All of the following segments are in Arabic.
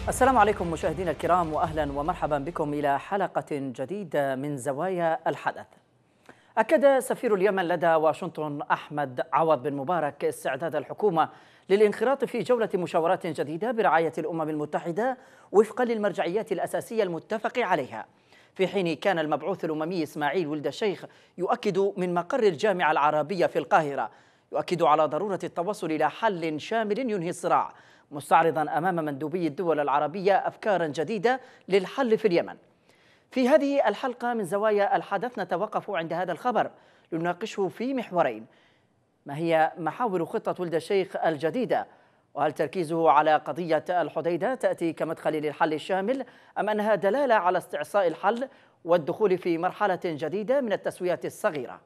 السلام عليكم مشاهدينا الكرام، وأهلا ومرحبا بكم إلى حلقة جديدة من زوايا الحدث. أكد سفير اليمن لدى واشنطن أحمد عوض بن مبارك استعداد الحكومة للانخراط في جولة مشاورات جديدة برعاية الأمم المتحدة وفقا للمرجعيات الأساسية المتفق عليها، في حين كان المبعوث الأممي إسماعيل ولد الشيخ يؤكد من مقر الجامعة العربية في القاهرة على ضرورة التوصل إلى حل شامل ينهي الصراع، مستعرضا أمام مندوبي الدول العربية أفكارا جديدة للحل في اليمن. في هذه الحلقة من زوايا الحدث نتوقف عند هذا الخبر لنناقشه في محورين: ما هي محاور خطة ولد الشيخ الجديدة؟ وهل تركيزه على قضية الحديدة تأتي كمدخل للحل الشامل، أم أنها دلالة على استعصاء الحل والدخول في مرحلة جديدة من التسوية الصغيرة؟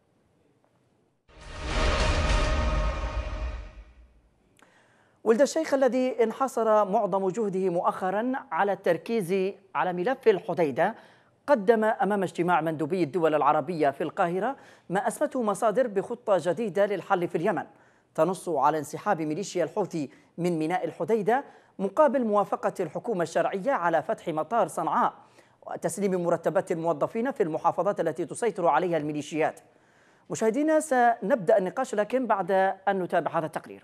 ولد الشيخ الذي انحصر معظم جهده مؤخرا على التركيز على ملف الحديدة قدم أمام اجتماع مندوبي الدول العربية في القاهرة ما أسمته مصادر بخطة جديدة للحل في اليمن تنص على انسحاب ميليشيا الحوثي من ميناء الحديدة مقابل موافقة الحكومة الشرعية على فتح مطار صنعاء وتسليم مرتبات الموظفين في المحافظات التي تسيطر عليها الميليشيات. مشاهدينا، سنبدأ النقاش لكن بعد أن نتابع هذا التقرير.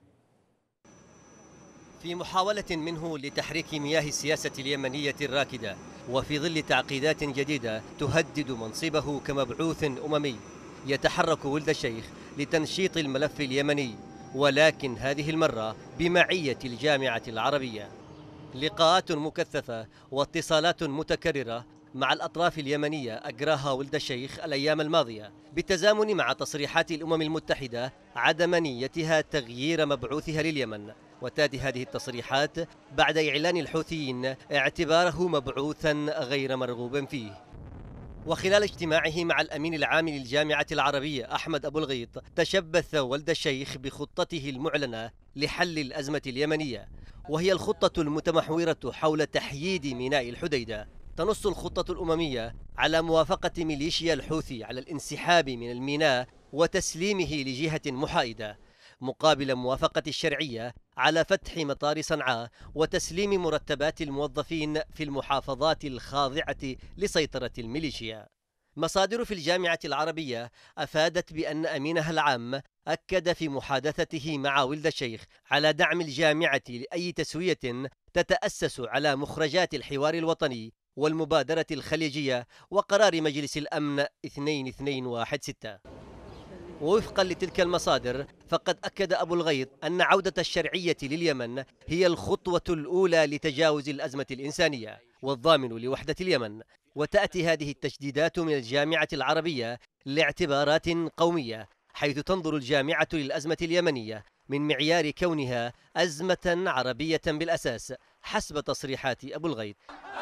في محاولة منه لتحريك مياه السياسة اليمنية الراكدة وفي ظل تعقيدات جديدة تهدد منصبه كمبعوث أممي، يتحرك ولد الشيخ لتنشيط الملف اليمني، ولكن هذه المرة بمعية الجامعة العربية. لقاءات مكثفة واتصالات متكررة مع الأطراف اليمنية أجراها ولد الشيخ الأيام الماضية بالتزامن مع تصريحات الأمم المتحدة عدم نيتها تغيير مبعوثها لليمن. وتأتي هذه التصريحات بعد إعلان الحوثيين اعتباره مبعوثا غير مرغوب فيه. وخلال اجتماعه مع الأمين العام للجامعة العربية أحمد أبو الغيط، تشبث ولد الشيخ بخطته المعلنة لحل الأزمة اليمنية، وهي الخطة المتمحورة حول تحييد ميناء الحديدة. تنص الخطة الأممية على موافقة ميليشيا الحوثي على الانسحاب من الميناء وتسليمه لجهة محايدة، مقابل موافقة الشرعية على فتح مطار صنعاء وتسليم مرتبات الموظفين في المحافظات الخاضعة لسيطرة الميليشيا. مصادر في الجامعة العربية أفادت بأن أمينها العام أكد في محادثته مع ولد الشيخ على دعم الجامعة لأي تسوية تتأسس على مخرجات الحوار الوطني والمبادرة الخليجية وقرار مجلس الأمن 2216. ووفقا لتلك المصادر، فقد أكد أبو الغيط أن عودة الشرعية لليمن هي الخطوة الأولى لتجاوز الأزمة الإنسانية والضامن لوحدة اليمن. وتأتي هذه التجديدات من الجامعة العربية لاعتبارات قومية، حيث تنظر الجامعة للأزمة اليمنية من معيار كونها أزمة عربية بالأساس حسب تصريحات أبو الغيط.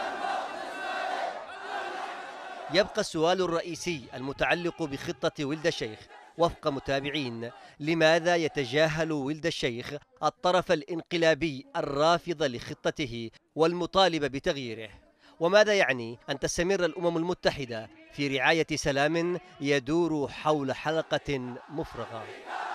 يبقى السؤال الرئيسي المتعلق بخطة ولد الشيخ وفق متابعين: لماذا يتجاهل ولد الشيخ الطرف الانقلابي الرافض لخطته والمطالب بتغييره؟ وماذا يعني أن تستمر الأمم المتحدة في رعاية سلام يدور حول حلقة مفرغة؟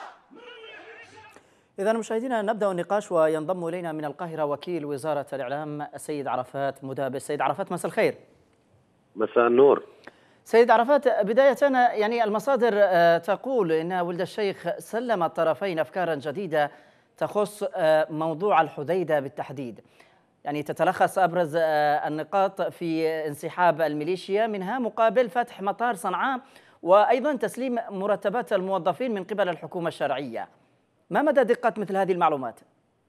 إذا مشاهدينا، نبدأ النقاش وينضم إلينا من القاهرة وكيل وزارة الإعلام السيد عرفات مدابس. سيد عرفات، مساء الخير. مساء النور. سيد عرفات، بداية المصادر تقول إن ولد الشيخ سلم الطرفين أفكارا جديدة تخص موضوع الحديدة بالتحديد، تتلخص أبرز النقاط في انسحاب الميليشيا منها مقابل فتح مطار صنعاء وأيضا تسليم مرتبات الموظفين من قبل الحكومة الشرعية. ما مدى دقة مثل هذه المعلومات؟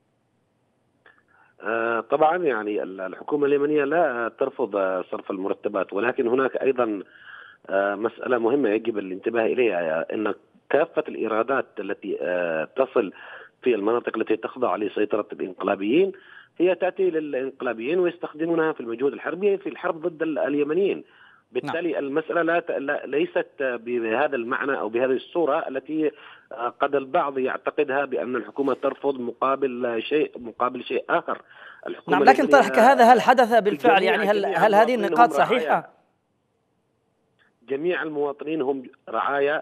طبعا الحكومة اليمنية لا ترفض صرف المرتبات، ولكن هناك أيضا مسألة مهمة يجب الانتباه إليها، أن كافة الإيرادات التي تصل في المناطق التي تخضع لسيطرة الإنقلابيين هي تأتي للإنقلابيين ويستخدمونها في المجهود الحربي في الحرب ضد اليمنيين. بالتالي المسألة ليست بهذا المعنى أو بهذه الصورة التي قد البعض يعتقدها بأن الحكومة ترفض مقابل شيء آخر. نعم، لكن طرحك هذا هل حدث بالفعل؟ هل هذه النقاط صحيحة؟ جميع المواطنين هم رعايا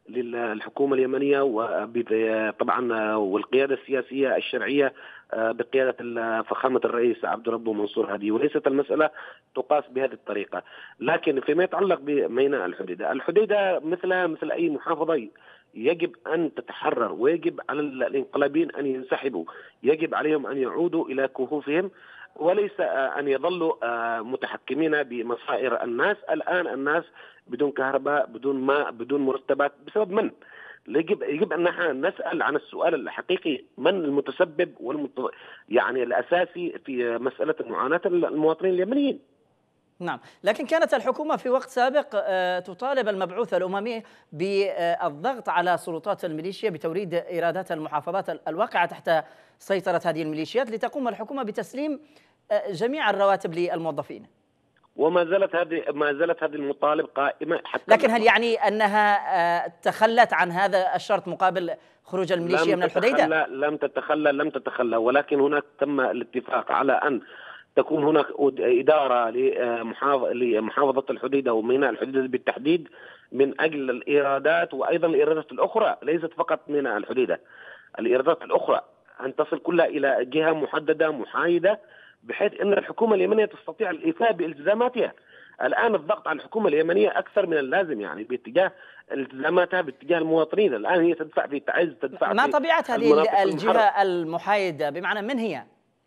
للحكومة اليمنية وطبعا والقيادة السياسية الشرعية بقيادة فخامة الرئيس عبد ربه منصور هادي، وليست المسألة تقاس بهذه الطريقة. لكن فيما يتعلق بميناء الحديدة مثلها مثل أي محافظة يجب أن تتحرر، ويجب على الانقلابيين أن ينسحبوا، يجب عليهم أن يعودوا إلى كهوفهم وليس أن يظلوا متحكمين بمصائر الناس. الآن الناس بدون كهرباء، بدون ماء، بدون مرتبات، بسبب من؟ يجب أن نحن نسأل عن السؤال الحقيقي: من المتسبب يعني الأساسي في مسألة معاناة المواطنين اليمنيين؟ نعم، لكن كانت الحكومة في وقت سابق تطالب المبعوث الأممي بالضغط على سلطات الميليشيا بتوريد إيرادات المحافظات الواقعة تحت سيطرة هذه الميليشيات لتقوم الحكومة بتسليم جميع الرواتب للموظفين. وما زالت هذه المطالب قائمة حتى. لكن هل يعني أنها تخلت عن هذا الشرط مقابل خروج الميليشيا من الحديدة؟ لم تتخلى، ولكن هناك تم الاتفاق على أن تكون هناك إدارة لمحافظة الحديدة وميناء الحديدة بالتحديد من أجل الإيرادات، وأيضا الإيرادات الأخرى ليست فقط ميناء الحديدة، الإيرادات الأخرى أن تصل كلها إلى جهة محددة محايدة بحيث أن الحكومة اليمنية تستطيع الإيفاء بالتزاماتها. الآن الضغط على الحكومة اليمنية أكثر من اللازم، يعني باتجاه التزاماتها باتجاه المواطنين. الآن هي تدفع في تعز، تدفع ما في طبيعة هذه الجهة المحايدة؟ بمعنى من هي؟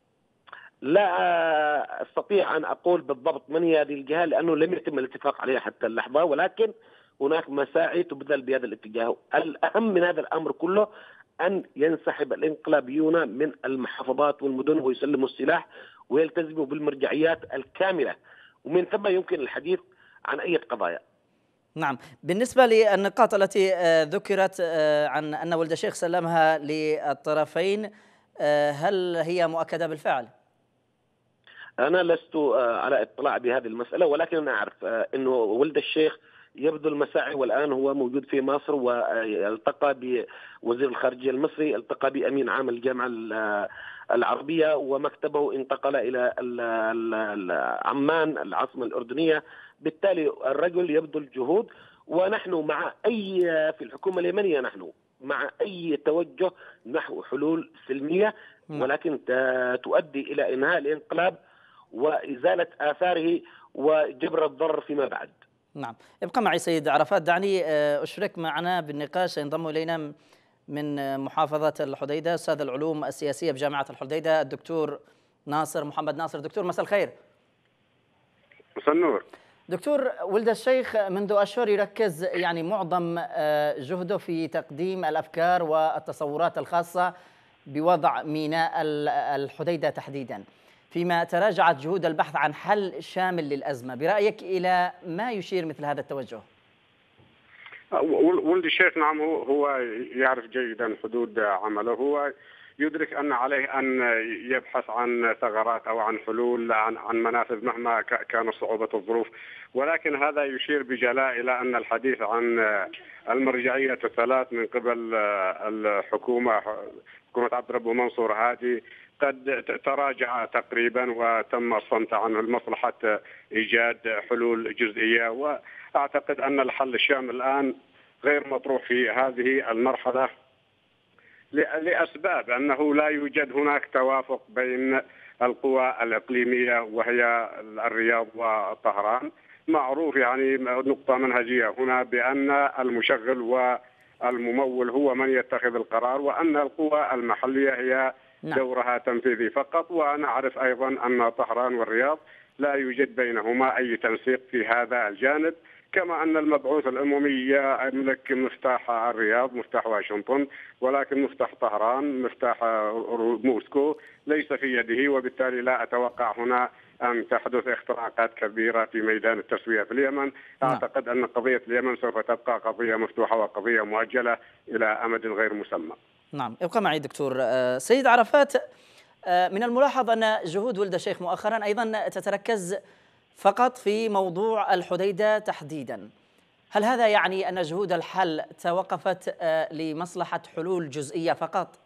لا أستطيع أن أقول بالضبط من هي هذه الجهة لأنه لم يتم الاتفاق عليها حتى اللحظة، ولكن هناك مساعي تبذل بهذا الاتجاه. الأهم من هذا الأمر كله أن ينسحب الانقلابيون من المحافظات والمدن ويسلموا السلاح ويلتزموا بالمرجعيات الكاملة، ومن ثم يمكن الحديث عن أي قضايا. نعم، بالنسبة للنقاط التي ذكرت عن أن ولد الشيخ سلمها للطرفين، هل هي مؤكدة بالفعل؟ أنا لست على اطلاع بهذه المسألة، ولكن أنا أعرف أنه ولد الشيخ يبذل المساعي، والآن هو موجود في مصر والتقى بوزير الخارجية المصري، التقى بأمين عام الجامعة العربية، ومكتبه انتقل إلى عمان العاصمة الأردنية. بالتالي الرجل يبذل جهود، ونحن مع في الحكومة اليمنية نحن مع أي توجه نحو حلول سلمية، ولكن تؤدي إلى إنهاء الانقلاب وإزالة آثاره وجبر الضرر فيما بعد. نعم، ابقى معي سيد عرفات. دعني أشرك معنا بالنقاش ينضم إلينا من محافظة الحديدة أستاذ العلوم السياسية بجامعة الحديدة الدكتور ناصر محمد ناصر. دكتور مساء الخير. مساء النور. دكتور، ولد الشيخ منذ أشهر يركز يعني معظم جهده في تقديم الأفكار والتصورات الخاصة بوضع ميناء الحديدة تحديدا، فيما تراجعت جهود البحث عن حل شامل للأزمة. برأيك إلى ما يشير مثل هذا التوجه؟ ولد الشيخ نعم هو يعرف جيدا حدود عمله، هو يدرك أن عليه أن يبحث عن ثغرات أو عن حلول عن منافذ مهما كانت صعوبة الظروف، ولكن هذا يشير بجلاء إلى أن الحديث عن المرجعية الثلاث من قبل حكومة عبد ربه منصور هادي قد تراجع تقريبا وتم الصمت عنه لمصلحة إيجاد حلول جزئية. وأعتقد أن الحل الشامل الآن غير مطروح في هذه المرحلة لأسباب أنه لا يوجد هناك توافق بين القوى الإقليمية وهي الرياض وطهران. معروف يعني نقطة منهجية هنا بأن المشغل والممول هو من يتخذ القرار، وأن القوى المحلية هي دورها تنفيذي فقط. ونعرف أيضا أن طهران والرياض لا يوجد بينهما أي تنسيق في هذا الجانب، كما أن المبعوث الأممي يملك مفتاح الرياض، مفتاح واشنطن، ولكن مفتاح طهران، مفتاح موسكو ليس في يده، وبالتالي لا أتوقع هنا أن تحدث اختراقات كبيرة في ميدان التسوية في اليمن. أعتقد أن قضية اليمن سوف تبقى قضية مفتوحة وقضية مؤجلة إلى أمد غير مسمى. نعم، ابقى معي دكتور. سيد عرفات، من الملاحظ أن جهود ولد الشيخ مؤخرا أيضا تتركز فقط في موضوع الحديدة تحديدا. هل هذا يعني أن جهود الحل توقفت لمصلحة حلول جزئية فقط؟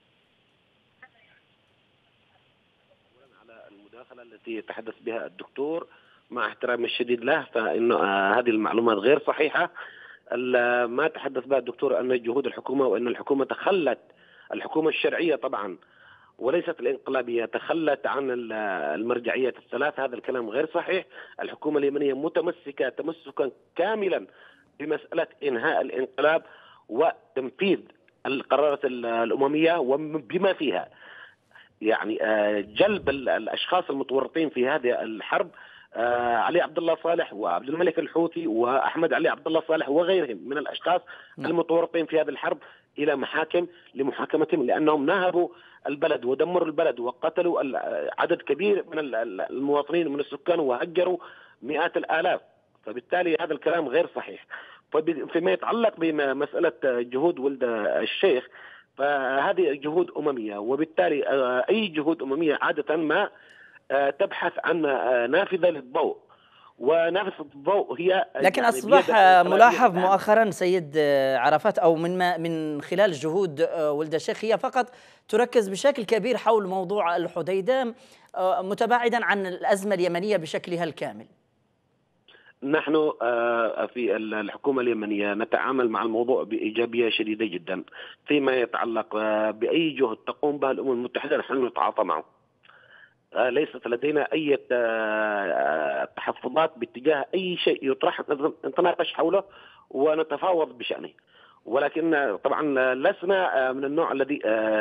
على المداخلة التي يتحدث بها الدكتور مع احترامي الشديد له، فإنه هذه المعلومات غير صحيحة. ما تحدث بها الدكتور أن جهود الحكومة وأن الحكومة تخلت، الحكومة الشرعية طبعا وليست الانقلابية، تخلت عن المرجعية الثلاث. هذا الكلام غير صحيح. الحكومة اليمنية متمسكة تمسكا كاملا بمسألة إنهاء الانقلاب وتنفيذ القرارات الأممية وبما فيها يعني جلب الأشخاص المتورطين في هذه الحرب، علي عبد الله صالح وعبد الملك الحوثي وأحمد علي عبد الله صالح وغيرهم من الأشخاص المتورطين في هذه الحرب إلى محاكم لمحاكمتهم، لأنهم نهبوا البلد ودمروا البلد وقتلوا عدد كبير من المواطنين ومن السكان وهجروا مئات الآلاف. فبالتالي هذا الكلام غير صحيح. فيما يتعلق بمسألة جهود ولد الشيخ، فهذه جهود أممية، وبالتالي أي جهود أممية عادة ما تبحث عن نافذة للضوء، ونافذة الضوء هي لكن يعني أصبح ملاحظ مؤخرا سيد عرفات أو من خلال جهود ولد الشيخ هي فقط تركز بشكل كبير حول موضوع الحديدة متباعدا عن الأزمة اليمنية بشكلها الكامل. نحن في الحكومة اليمنية نتعامل مع الموضوع بإيجابية شديدة جدا. فيما يتعلق بأي جهد تقوم بها الأمم المتحدة نحن نتعاطى معه. ليست لدينا أي تحفظات باتجاه أي شيء يطرح، نتناقش حوله ونتفاوض بشأنه، ولكن طبعا لسنا من النوع الذي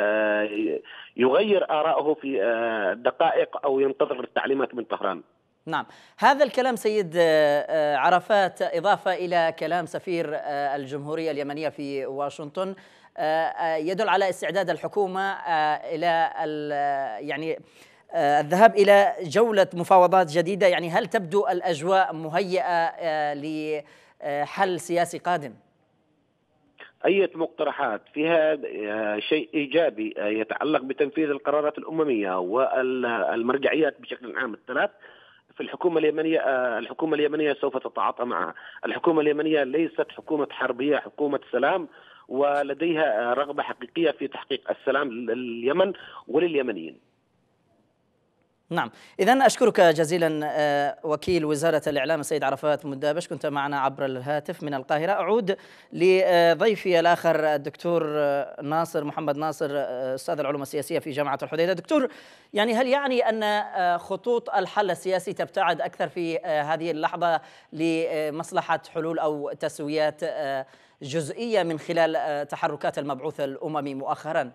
يغير آراءه في دقائق أو ينتظر التعليمات من طهران. نعم، هذا الكلام سيد عرفات إضافة إلى كلام سفير الجمهورية اليمنية في واشنطن يدل على استعداد الحكومة إلى يعني الذهاب إلى جولة مفاوضات جديدة. يعني هل تبدو الأجواء مهيئة لحل سياسي قادم؟ أي مقترحات فيها شيء إيجابي يتعلق بتنفيذ القرارات الأممية والمرجعيات بشكل عام الثلاث، في الحكومة اليمنية سوف تتعاطى معها. الحكومة اليمنية ليست حكومة حربية، حكومة سلام، ولديها رغبة حقيقية في تحقيق السلام لليمن ولليمنيين. نعم، إذن أشكرك جزيلا وكيل وزارة الإعلام السيد عرفات مدابش، كنت معنا عبر الهاتف من القاهرة. أعود لضيفي الآخر الدكتور ناصر محمد ناصر، أستاذ العلوم السياسية في جامعة الحديدة. دكتور، يعني هل يعني أن خطوط الحل السياسي تبتعد أكثر في هذه اللحظة لمصلحة حلول أو تسويات جزئية من خلال تحركات المبعوث الأممي مؤخرا؟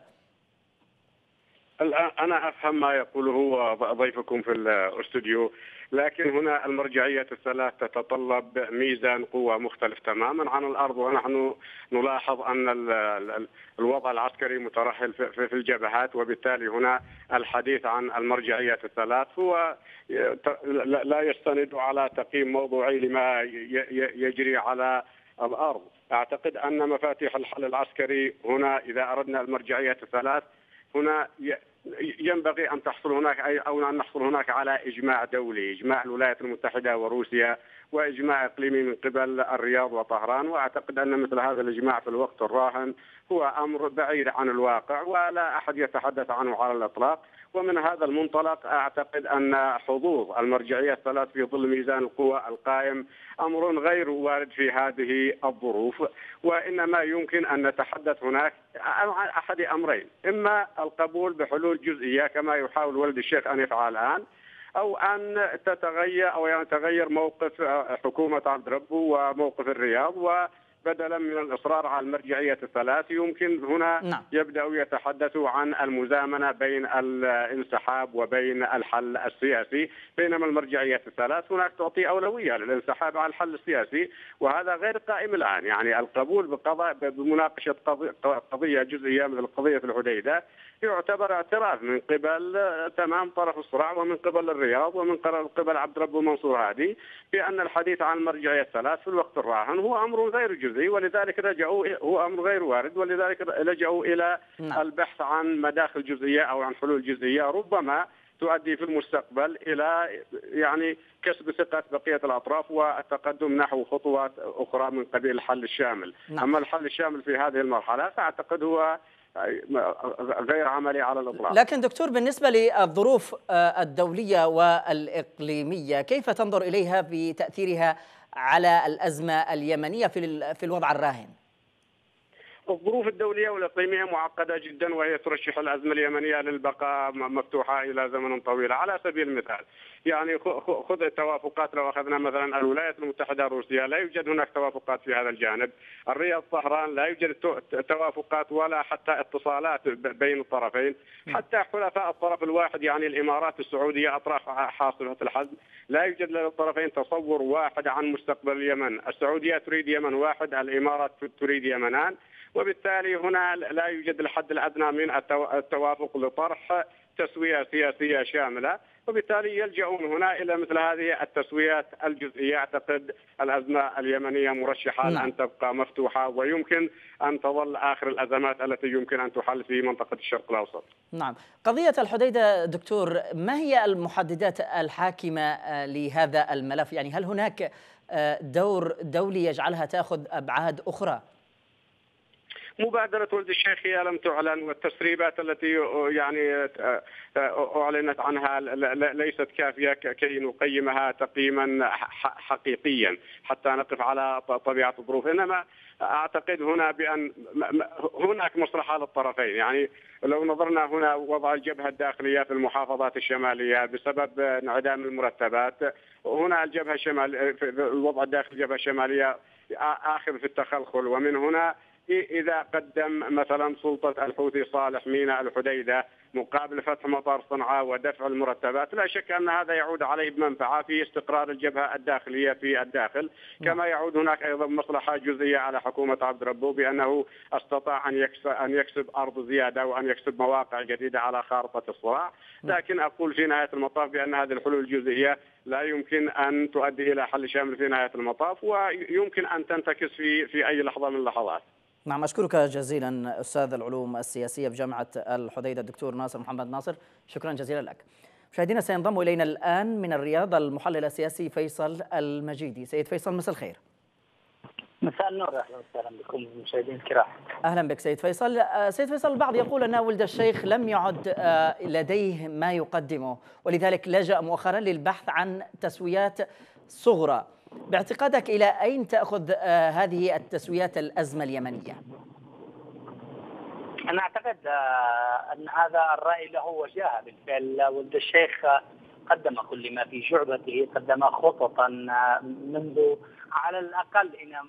أنا أفهم ما يقوله ضيفكم في الاستوديو، لكن هنا المرجعية الثلاث تتطلب ميزان قوة مختلف تماما عن الأرض، ونحن نلاحظ أن الوضع العسكري مترحل في الجبهات، وبالتالي هنا الحديث عن المرجعية الثلاث هو لا يستند على تقييم موضوعي لما يجري على الأرض. أعتقد أن مفاتيح الحل العسكري هنا إذا أردنا المرجعية الثلاث هنا ينبغي أن تحصل هناك أو أن نحصل هناك على إجماع دولي، إجماع الولايات المتحدة وروسيا، وإجماع إقليمي من قبل الرياض وطهران. وأعتقد أن مثل هذا الإجماع في الوقت الراهن هو أمر بعيد عن الواقع ولا أحد يتحدث عنه على الإطلاق. ومن هذا المنطلق أعتقد أن حظوظ المرجعية الثلاث في ظل ميزان القوى القائم أمر غير وارد في هذه الظروف، وإنما يمكن أن نتحدث هناك عن أحد أمرين: إما القبول بحلول جزئية كما يحاول ولد الشيخ أن يفعل الآن، أو أن يتغير موقف حكومة عبد ربه وموقف الرياض، وبدلا من الإصرار على المرجعية الثلاث يمكن هنا يبدأوا يتحدثوا عن المزامنة بين الانسحاب وبين الحل السياسي، بينما المرجعية الثلاث هناك تعطي أولوية للانسحاب على الحل السياسي، وهذا غير قائم الآن. يعني القبول بمناقشة قضية جزئية مثل قضية الحديدة يعتبر اعتراف من قبل تمام طرف الصراع ومن قبل الرياض ومن قبل عبد ربه منصور هادي بأن الحديث عن المرجعية الثلاث في الوقت الراهن هو أمر غير جزئي، ولذلك هو أمر غير وارد، ولذلك لجأوا إلى البحث عن مداخل جزئية أو عن حلول جزئية ربما تؤدي في المستقبل إلى يعني كسب ثقة بقية الأطراف والتقدم نحو خطوات أخرى من قبيل الحل الشامل. أما الحل الشامل في هذه المرحلة فأعتقد هو غير عملي على الإطلاق. لكن دكتور، بالنسبة للظروف الدولية والإقليمية كيف تنظر إليها بتأثيرها على الأزمة اليمنية في الوضع الراهن؟ الظروف الدولية والإقليمية معقدة جدا، وهي ترشح الأزمة اليمنية للبقاء مفتوحة إلى زمن طويل. على سبيل المثال يعني خذ التوافقات، لو أخذنا مثلا الولايات المتحدة روسيا، لا يوجد هناك توافقات في هذا الجانب. الرياض طهران لا يوجد توافقات ولا حتى اتصالات بين الطرفين. حتى حلفاء الطرف الواحد يعني الإمارات السعودية أطراف حاصلة الحزم، لا يوجد للطرفين تصور واحد عن مستقبل اليمن. السعودية تريد يمن واحد، الإمارات تريد يمنان، وبالتالي هنا لا يوجد الحد الأدنى من التوافق لطرح تسوية سياسية شاملة، وبالتالي يلجؤون هنا إلى مثل هذه التسويات الجزئية. أعتقد الأزمة اليمنية مرشحة لأن تبقى مفتوحة، ويمكن أن تظل آخر الأزمات التي يمكن أن تحل في منطقة الشرق الأوسط. نعم. قضية الحديدة دكتور، ما هي المحددات الحاكمة لهذا الملف؟ يعني هل هناك دور دولي يجعلها تأخذ أبعاد أخرى؟ مبادرة ولد الشيخ هي لم تعلن، والتسريبات التي يعني أعلنت عنها ليست كافية كي نقيمها تقييما حقيقيا حتى نقف على طبيعة الظروف. إنما أعتقد هنا بأن هناك مصلحة للطرفين. يعني لو نظرنا هنا وضع الجبهة الداخلية في المحافظات الشمالية بسبب انعدام المرتبات، هنا الجبهة الشمالية الوضع الداخلي الجبهة الشمالية آخر في التخلخل، ومن هنا إذا قدم مثلا سلطة الحوثي صالح ميناء الحديدة مقابل فتح مطار صنعاء ودفع المرتبات، لا شك أن هذا يعود عليه بمنفعة في استقرار الجبهة الداخلية في الداخل. كما يعود هناك أيضا مصلحة جزئية على حكومة عبد ربه بأنه استطاع أن يكسب أرض زيادة وأن يكسب مواقع جديدة على خارطة الصراع. لكن أقول في نهاية المطاف بأن هذه الحلول الجزئية لا يمكن أن تؤدي إلى حل شامل في نهاية المطاف، ويمكن أن تنتكس في أي لحظة من اللحظات. نعم، أشكرك جزيلا أستاذ العلوم السياسية بجامعة الحديدة الدكتور ناصر محمد ناصر، شكرا جزيلا لك. مشاهدينا، سينضم إلينا الآن من الرياض المحلل السياسي فيصل المجيدي. سيد فيصل، مساء الخير. مساء النور، أهلا وسهلا بكم مشاهدين الكرام. أهلا بك سيد فيصل. سيد فيصل، البعض يقول أن ولد الشيخ لم يعد لديه ما يقدمه، ولذلك لجأ مؤخرا للبحث عن تسويات صغرى. باعتقادك إلى أين تأخذ هذه التسويات الأزمة اليمنية؟ أنا أعتقد أن هذا الرأي له وجاهة. بالفعل ولد الشيخ قدم كل ما في جعبته، قدم خططا منذ على الأقل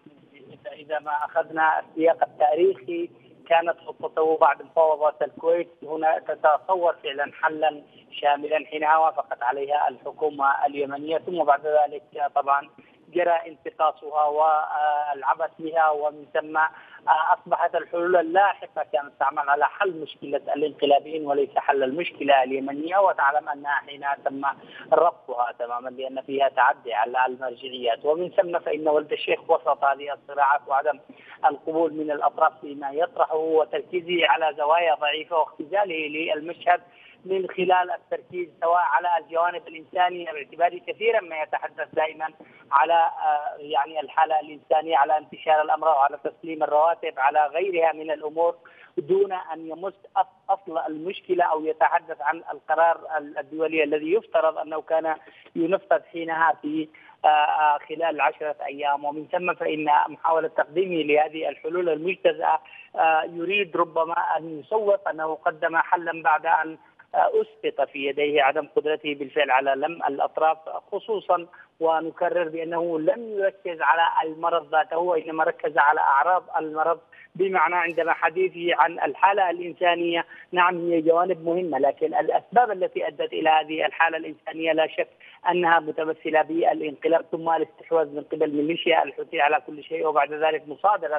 إذا ما أخذنا السياق التاريخي كانت خطته بعد مفاوضات الكويت هنا تتصور فعلا حلا شاملا حينها وافقت عليها الحكومة اليمنية، ثم بعد ذلك طبعا جرى انتقاصها والعبث بها، ومن ثم أصبحت الحلول اللاحقة كانت تعمل على حل مشكلة الانقلابيين وليس حل المشكلة اليمنية. وتعلم أنها حينها تم ربطها تماما لأن فيها تعدي على المرجعيات، ومن ثم فإن ولد الشيخ وسط هذه الصراعات وعدم القبول من الأطراف فيما يطرحه وتركيزه على زوايا ضعيفة واختزاله للمشهد من خلال التركيز سواء على الجوانب الإنسانية باعتبار كثيرا ما يتحدث دائما على يعني الحالة الإنسانية، على انتشار الأمراض، على تسليم الرواتب، على غيرها من الأمور، دون أن يمس أصل المشكلة أو يتحدث عن القرار الدولي الذي يفترض أنه كان ينفذ حينها في خلال 10 أيام. ومن ثم فإن محاولة تقديمه لهذه الحلول المجتزأة يريد ربما أن يسوق أنه قدم حلا بعد أن أسقط في يديه عدم قدرته بالفعل على لم الأطراف، خصوصا ونكرر بأنه لم يركز على المرض ذاته وإنما ركز على أعراض المرض، بمعنى عندما حديثه عن الحالة الإنسانية نعم هي جوانب مهمة، لكن الأسباب التي أدت إلى هذه الحالة الإنسانية لا شك أنها متمثلة بالانقلاب ثم الاستحواذ من قبل ميليشيا الحوثي على كل شيء، وبعد ذلك مصادرة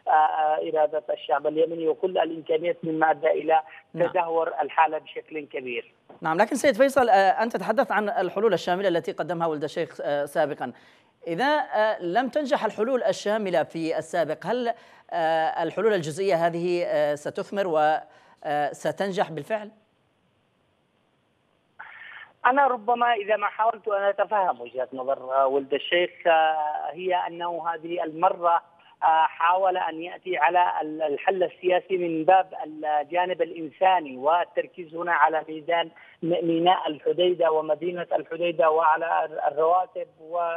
إرادة الشعب اليمني وكل الإمكانيات مما أدى إلى تدهور الحالة بشكل كبير. نعم، لكن سيد فيصل، أنت تتحدث عن الحلول الشاملة التي قدمها ولد الشيخ سابقا. إذا لم تنجح الحلول الشاملة في السابق، هل الحلول الجزئية هذه ستثمر وستنجح بالفعل؟ أنا ربما إذا ما حاولت أن أتفهم وجهة نظر ولد الشيخ هي أنه هذه المرة حاول أن يأتي على الحل السياسي من باب الجانب الإنساني، والتركيز هنا على ميناء الحديدة ومدينة الحديدة وعلى الرواتب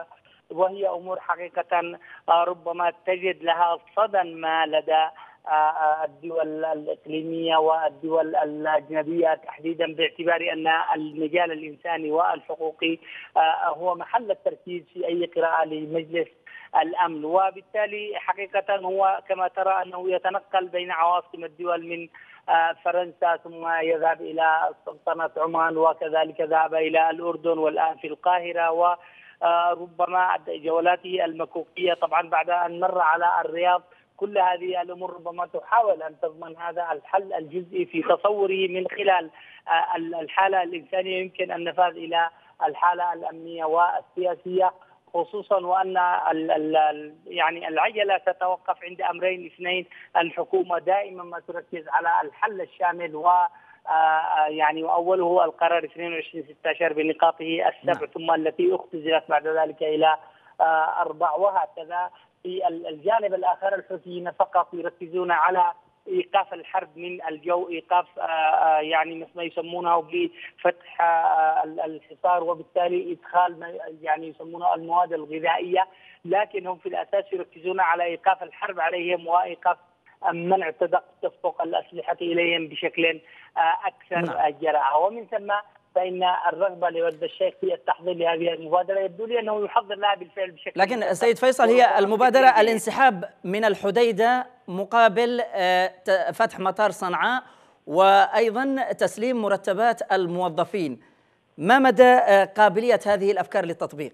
وهي أمور حقيقة ربما تجد لها صدى ما لدى الدول الإقليمية والدول الأجنبية تحديدا، باعتبار أن المجال الإنساني والحقوقي هو محل التركيز في أي قراءة لمجلس الأمن، وبالتالي حقيقة هو كما ترى أنه يتنقل بين عواصم الدول من فرنسا ثم يذهب إلى سلطنة عمان وكذلك ذهب إلى الأردن والآن في القاهرة، وربما جولاته المكوكية طبعا بعد أن مر على الرياض. كل هذه الأمور ربما تحاول أن تضمن هذا الحل الجزئي في تصوره من خلال الحالة الإنسانية، يمكن النفاذ إلى الحالة الأمنية والسياسية، خصوصا وأن يعني العجلة تتوقف عند أمرين اثنين. الحكومة دائما ما تركز على الحل الشامل، و يعني وأوله القرار 22/16 بنقاطه السبع، ثم التي اختزلت بعد ذلك إلى 4، وهكذا. في الجانب الآخر الحوثيين فقط يركزون على إيقاف الحرب من الجو، إيقاف يعني ما يسمونه بفتح الحصار، وبالتالي إدخال ما يعني يسمونه المواد الغذائية، لكن هم في الأساس يركزون على إيقاف الحرب عليهم وإيقاف منع تدفق الأسلحة إليهم بشكل أكثر جراءة. ومن ثم فإن الرغبة لولد الشيخ في التحضير لهذه المبادرة يبدو لي أنه يحضر لها بالفعل بشكل لكن سيد فيصل، هي المبادرة الانسحاب من الحديدة مقابل فتح مطار صنعاء وأيضا تسليم مرتبات الموظفين. ما مدى قابلية هذه الأفكار للتطبيق؟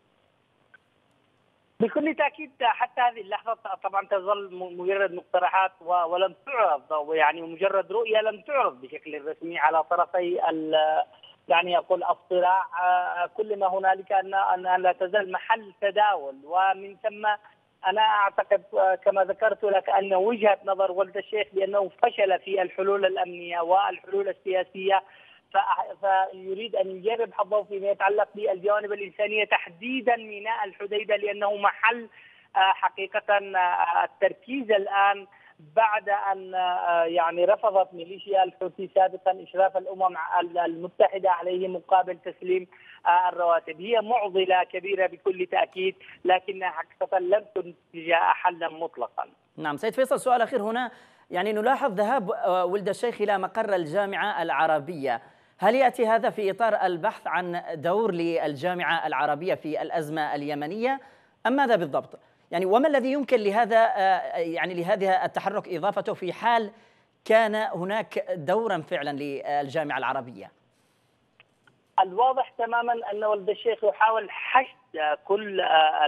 بكل تأكيد حتى هذه اللحظة طبعا تظل مجرد مقترحات ولم تعرض، يعني مجرد رؤية لم تعرض بشكل رسمي على طرفي يعني أقول الصراع. كل ما هنالك أن لا تزال محل تداول، ومن ثم أنا أعتقد كما ذكرت لك أن وجهة نظر ولد الشيخ بأنه فشل في الحلول الأمنية والحلول السياسية، فيريد أن يجرب حظه فيما يتعلق بالجوانب الإنسانية تحديدا ميناء الحديدة، لأنه محل حقيقة التركيز الآن بعد أن يعني رفضت ميليشيا الحوثي سابقا إشراف الأمم المتحدة عليه مقابل تسليم الرواتب. هي معضلة كبيرة بكل تأكيد، لكنها حقيقة لم تنتج حلا مطلقا. نعم سيد فيصل، سؤال أخير هنا. يعني نلاحظ ذهاب ولد الشيخ إلى مقر الجامعة العربية، هل يأتي هذا في إطار البحث عن دور للجامعة العربية في الأزمة اليمنية أم ماذا بالضبط؟ يعني وما الذي يمكن لهذا يعني لهذا التحرك إضافته في حال كان هناك دورا فعلا للجامعة العربية؟ الواضح تماما أن ولد الشيخ يحاول حشد كل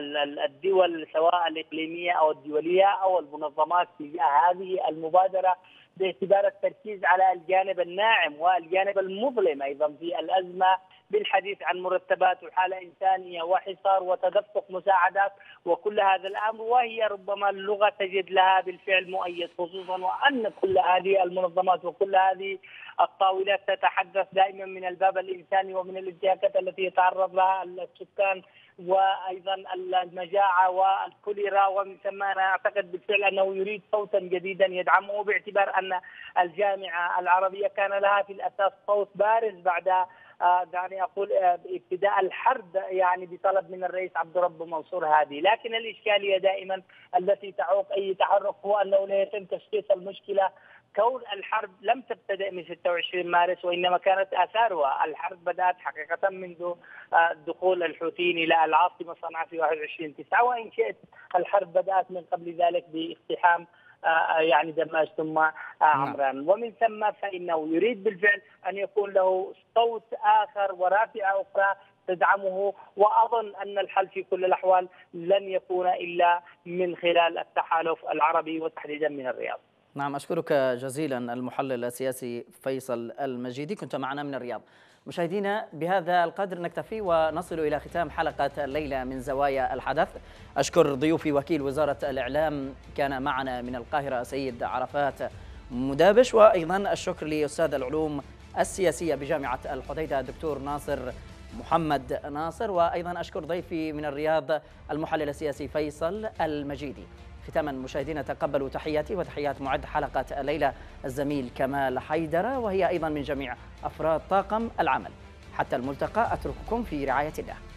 الدول سواء الإقليمية أو الدولية أو المنظمات في هذه المبادرة، باعتبار التركيز على الجانب الناعم والجانب المظلم أيضا في الأزمة، بالحديث عن مرتبات وحالة إنسانية وحصار وتدفق مساعدات وكل هذا الأمر. وهي ربما اللغة تجد لها بالفعل مؤيد، خصوصا وأن كل هذه المنظمات وكل هذه الطاولات تتحدث دائما من الباب الإنساني ومن الانتهاكات التي يتعرض لها السكان، وأيضا المجاعة والكوليرا. ومن ثم أنا أعتقد بالفعل أنه يريد صوتا جديدا يدعمه، باعتبار أن الجامعة العربية كان لها في الأساس صوت بارز بعد دعني أقول ابتداء الحرب يعني بطلب من الرئيس عبد الرب منصور هادي. لكن الإشكالية دائما التي تعوق أي تحرك هو أنه لا يتم تشخيص المشكلة، كون الحرب لم تبتدأ من 26 مارس، وإنما كانت آثارها الحرب بدأت حقيقة منذ دخول الحوثيين إلى العاصمة صنعاء في 21/9، وإن شئت الحرب بدأت من قبل ذلك باقتحام يعني دماج ثم عمران. ومن ثم فإنه يريد بالفعل أن يكون له صوت آخر ورافعة أخرى تدعمه، وأظن أن الحل في كل الأحوال لن يكون إلا من خلال التحالف العربي وتحديدا من الرياض. نعم، أشكرك جزيلا المحلل السياسي فيصل المجيدي، كنت معنا من الرياض. مشاهدينا، بهذا القدر نكتفي ونصل إلى ختام حلقة الليلة من زوايا الحدث. أشكر ضيوفي وكيل وزارة الإعلام كان معنا من القاهرة سيد عرفات مدابش، وأيضا الشكر لأستاذ العلوم السياسية بجامعة الحديدة دكتور ناصر محمد ناصر، وأيضا أشكر ضيفي من الرياض المحلل السياسي فيصل المجيدي. ختاما مشاهدينا، تقبلوا تحياتي وتحيات معد حلقة الليلة الزميل كمال حيدرة، وهي أيضا من جميع أفراد طاقم العمل. حتى الملتقى، أترككم في رعاية الله.